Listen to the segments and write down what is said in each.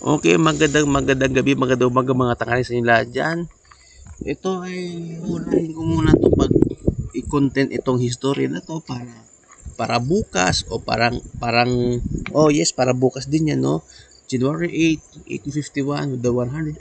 Okay, magandang gabi, magandang umaga mga tanghali sa inyo lahat dyan. Ito ay unahin ko muna to pag i-content itong history na to para bukas o oh yes, para bukas din yan, no? January 8, 1851, the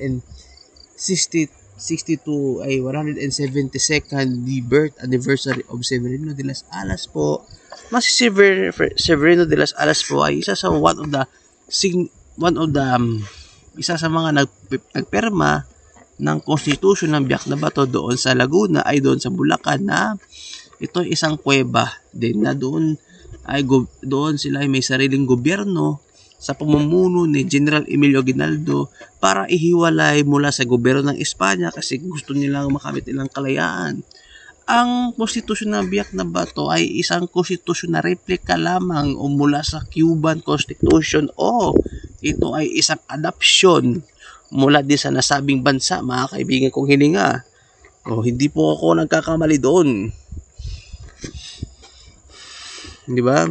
162 ay 172nd the birth anniversary of Severino de las Alas po. Mas Severino de las Alas po ay isa sa one of the isa sa mga nagperma ng Constitution ng Biak na Bato doon sa Laguna ay doon sa Bulacan na ito isang kuweba din na doon sila ay may sariling gobyerno sa pamumuno ni General Emilio Aguinaldo para ihiwalay mula sa gobyerno ng Espanya kasi gusto nilang makamit ilang kalayaan. Ang konstitusyon ng Biak na Bato ay isang konstitusyon na replika lamang o mula sa Cuban Constitution o ito ay isang adoption mula din sa nasabing bansa, mga kaibigan kong hininga. Hindi po ako nagkakamali doon. Di ba?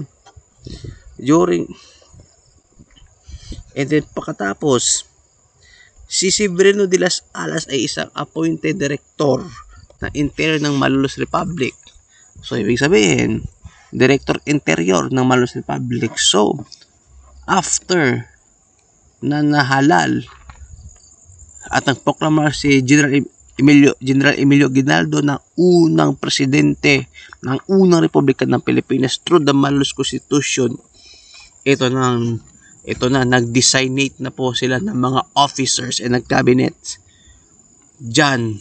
And then pagkatapos, si Severino de las Alas ay isang appointed director na interior ng Malolos Republic. So, ibig sabihin, Director Interior ng Malolos Republic. So, after na nahalal at nagproklamar si General Emilio Aguinaldo na unang presidente ng unang republika ng Pilipinas through the Malolos Constitution, ito na nag-designate na po sila ng mga officers and nag-cabinet dyan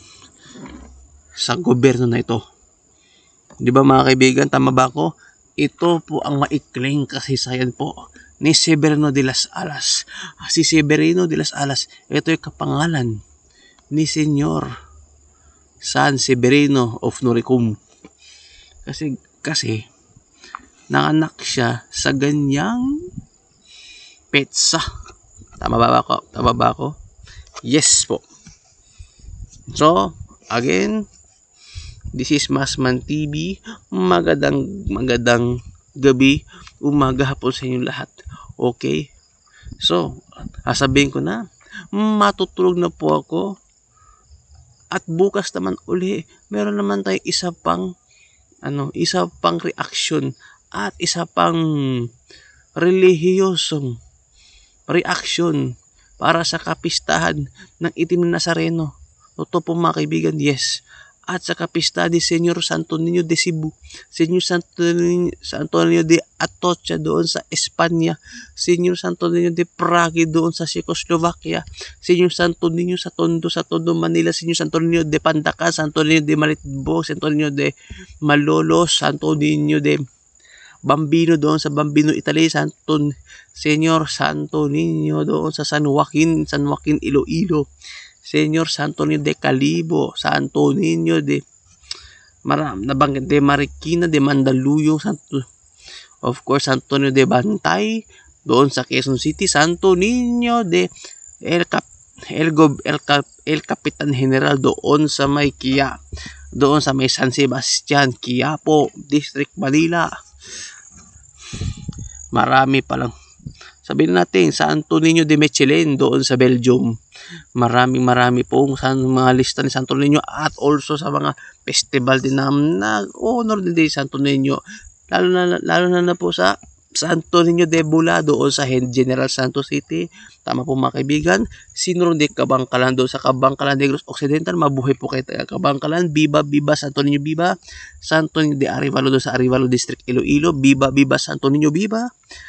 sa gobyerno na ito. Di ba mga kaibigan, tama ba ako? Ito po ang maikling kasaysayan po ni Severino de las Alas. Si Severino de las Alas, ito yung kapangalan ni Senyor San Severino of Noricum. Kasi nanganak siya sa ganyang petsa. Tama ba ako? Yes po. So, again, this is Masman TV. Magandang gabi, umaga, hapon sa inyo lahat. Okay? So, sasabihin ko na, matutulog na po ako. At bukas naman uli, meron naman tayo isa pang reaction at isa pang relihiyosong reaction para sa kapistahan ng Itim na Nazareno. Totoo po mga kaibigan, yes. At sa kapista ni Senyor Santo Niño de Cebu, Senyor Santo Niño de Atocha doon sa Espanya, Senyor Santo Niño de Prague doon sa Czechoslovakia, Senyor Santo Niño sa Tondo Manila, Senyor Santo Niño de Pandacan, Santo Niño de Malitbo, Santo Niño de Malolos, Santo Niño de Bambino doon sa Bambino, Italy, Senyor Santo Niño doon sa San Joaquin, Iloilo, Senyor Santo Niño de Calibo, Santo Niño de Marikina, de Mandaluyong, of course, Santo Niño de Bantay, doon sa Quezon City, Santo Niño de El Capitan General doon sa may doon sa may San Sebastian, Quiapo, District Manila. Marami pa lang. Sabihin natin, Santo Niño de Mechelen doon sa Belgium. Marami po sa mga lista ni Santo Niño at also sa mga festival din na honor din Santo Niño. Lalo na po sa Santo Niño de Bula doon sa General Santos City. Tama po mga kaibigan. Sinuro de Kabangkalan doon sa Kabangkalan Negros Occidental. Mabuhay po kayo taga Kabangkalan. Viva Santo Niño, viva. Santo Niño de Arevalo doon sa Arevalo District, Iloilo. Viva Santo Niño, viva.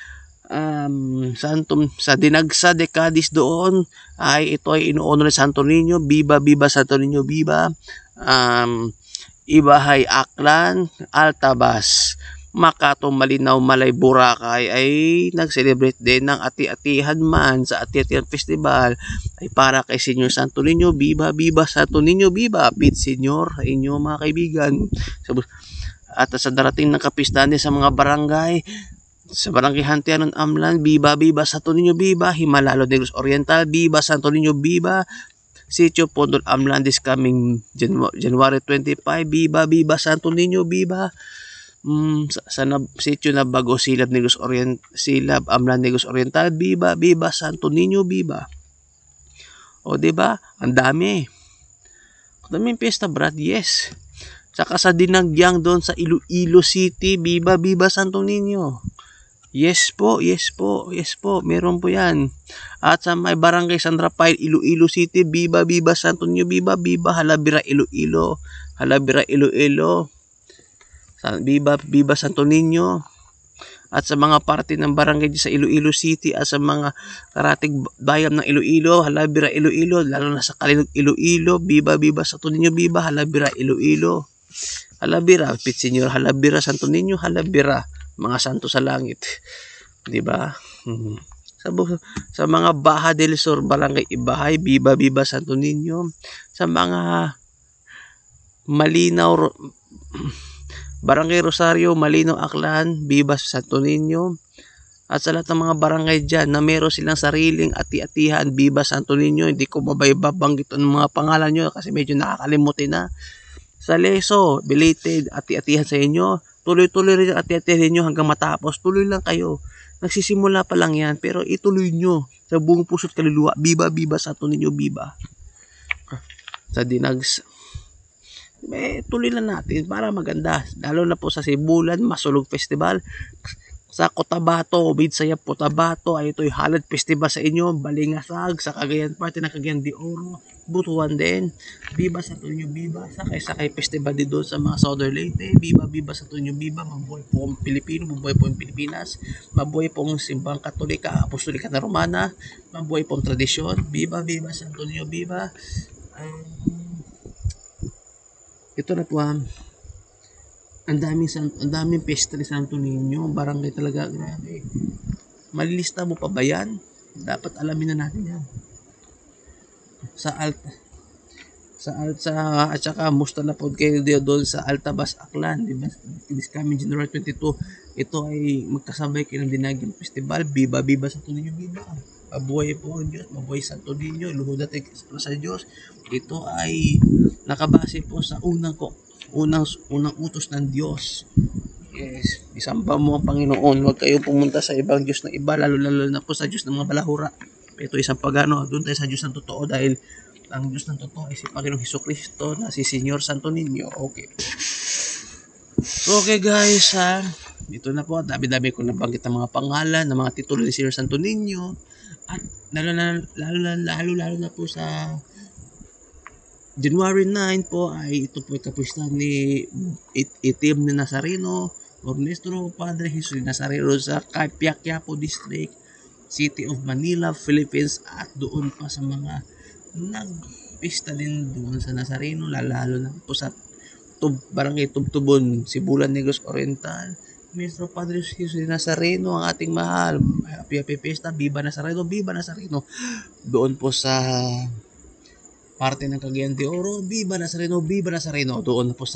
Sa Dinagsa de Cadiz doon ay ito ay inuuno ni Santo Niño, viva Santo Niño, viva. Ibahay, Aklan, Altabas, Makato, Malinaw, Malay, Boracay ay nag-celebrate din ng ati-atihan man sa ati-atihan festival ay para kay Senyor Santo Niño, viva Santo Niño, viva Pit Senyor sa inyo mga kaibigan. At sa darating ng kapistahan sa mga barangay, sa Barangay Hantianon, Amlan, viva Santo Niño, viva. Himalalo Negros Oriental, viva Santo Niño, viva. Sitio Pondol, Amlan this coming January 25, viva Santo Niño, viva. sitio na Bago, Silab, Amlan, Negros Oriental, Viva, Viva, Santo Niño, Viva. O, diba? Ang dami. Daming piyesta, brad, yes. Saka sa Dinagyang doon sa Iloilo City, Viva, Viva, Santo Niño. Yes po, yes po, yes po, meron po yan. At sa may Barangay San Rafael, Iloilo City, Viva, Viva, Santo Niño, Viva, Viva, Halabira, Iloilo, Halabira, Iloilo, Viva, Viva, Santo Niño. At sa mga parte ng barangay sa Iloilo City at sa mga karatig bayan ng Iloilo, Halabira, Iloilo, lalo na sa Kalinog, Iloilo, Viva, Viva, Santo Niño, Viva, Halabira, Iloilo, Halabira, Pitsenyor, Halabira, Santo Niño, Halabira, mga santo sa langit, di ba? Sa mga Baja del Sur, Barangay Ibahay, Viva, Viva, Santo Niño. Sa mga Malinaw, Barangay Rosario, Malinaw, Aklan, Viva, Santo Niño. At sa lahat ng mga barangay dyan na meron silang sariling ati-atihan, Viva, Santo Niño. Hindi ko babanggit ang mga pangalan nyo kasi medyo nakakalimutin na. Sa Leso, belated ati-atihan sa inyo. Tuloy-tuloy rin ang ati-atihan ninyo hanggang matapos. Tuloy lang kayo. Nagsisimula pa lang yan, pero ituloy nyo sa buong puso't kaluluwa. Viva, Viva, Santo Niño, Viva. Sa Dinags, tuloy lang natin para maganda. Lalo na po sa Sibulan, Masulog Festival. Sa Cotabato, Bidsaya, Cotabato, ay ito'y Halad Festival sa inyo. Balingasag, sa Cagayan Party ng Cagayan de Oro, Butuan din. Viva, Santo Niño, Viva. Sakay Festival din doon sa mga Southern Leyte. Viva, Viva, Santo Niño, Viva. Mabuhay po ang Pilipino, mabuhay po ang Pilipinas. Mabuhay po ang Simbang Katolika, Apostolika na Romana. Mabuhay po ang tradisyon. Viva, Viva, Santo Niño, Viva. Ito na po ang daming pesta ni Santo Niño, barangay talaga, grabe. Malilista mo pa ba yan? Dapat alamin na natin yan. At saka musta na po kayo doon sa Altabas, Aklan, diba? This coming January 22, ito ay magkasabay kayo ng Dinagyang Festival. Viva, Viva, Santo Niño, Viva. Mabuhay po ang Diyos, mabuhay Santo Niño, luhod natin sa Diyos. Ito ay nakabase po sa unang utos ng Diyos. Yes, isamba mo ang Panginoon. Huwag kayo pumunta sa ibang Diyos na iba, lalo na po sa Diyos ng mga balahura. Ito isang pagano, doon tayo sa Diyos ng totoo dahil ang Diyos ng totoo ay si Panginoong Hesukristo na si Senyor Santo Niño. Okay. So, okay guys, ito na po, dami-dami ko nabanggit ang mga pangalan, ng mga titulo ni Senyor Santo Niño. At lalo na po sa January 9 po ay ito po ay kapustahan ni Itim ni Nazareno or Nuestro Padre Jesus de Nazareno sa Quiapo District, City of Manila, Philippines. At doon pa sa mga nagpista din doon sa Nazareno, lalo na po sa Barangay Tubtubon, Sibulan, Negros Oriental, Nuestro Padre Jesus de Nazareno, ang ating mahal. Happy Fiesta, Viva Nazareno, Viva Nazareno. Doon po sa parte ng Cagayan de Oro, Viva Nazareno, Viva Nazareno. Doon po sa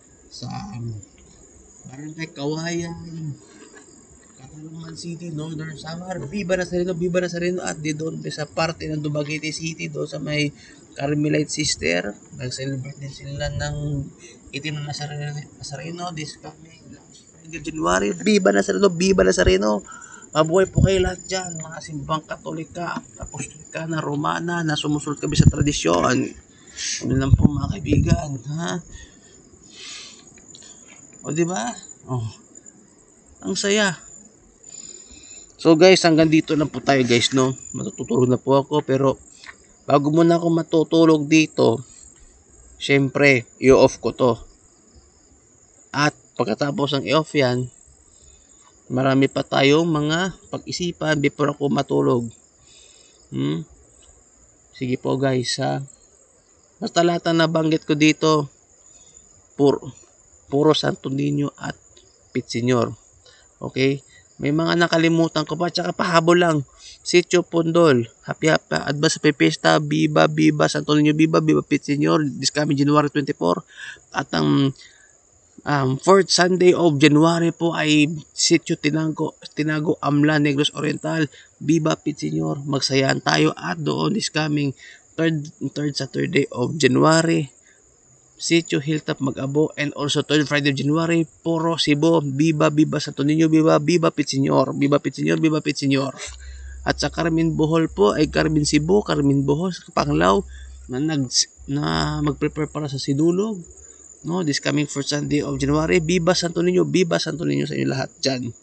Barangay Kawayan, Catalungan City, Northern Samar, Viva Nazareno, Viva Nazareno. At doon sa parte ng Dumaguete City, doon sa may Carmelite Sister, nag-celebrate din sila ng Itim na Nazareno this coming January. Viva Nazareno, Viva Nazareno. Mabuhay po kayo lahat dyan, mga simbang Katolika, Apostolika na Romana na sumusunod kami sa tradisyon. Ano lang po mga kaibigan, ha? O diba? Ang saya. So guys, hanggang dito lang po tayo guys, no? Matutulog na po ako, pero bago muna ako matutulog dito, syempre, i-off ko to. At pagkatapos ng i-off yan, marami pa tayong mga pag-isipan before ako matulog. Sige po guys, ha. Basta lahat na nabanggit ko dito, puro Santo Niño at Pitsenyor. Okay? May mga nakalimutan ko pa, tsaka pahabol lang. Sitio Pondol, happy advance sa Pesta, Viva, Viva, Santo Niño, Viva, Viva, Pitsenyor, this coming January 24. At ang fourth Sunday of January po ay Sitio Tinago, Amlan, Negros Oriental, Viva, Pitsenyor. Magsayahan tayo at doon this coming third Saturday of January, Sitio Hilltop Mag-abo, and also 3rd Friday of January, Puro Cebu, Viva Viva Santo Niño, Viva Viva Pitseñor, Viva Pitseñor, Viva Pitseñor. At sa Carmen Bohol po ay Carmen Cebu, Carmen Bohol, Panglao, na mag-prepare para sa Sidulog. No, this coming first Sunday of January, Viva Santo Niño sa inyo lahat dyan.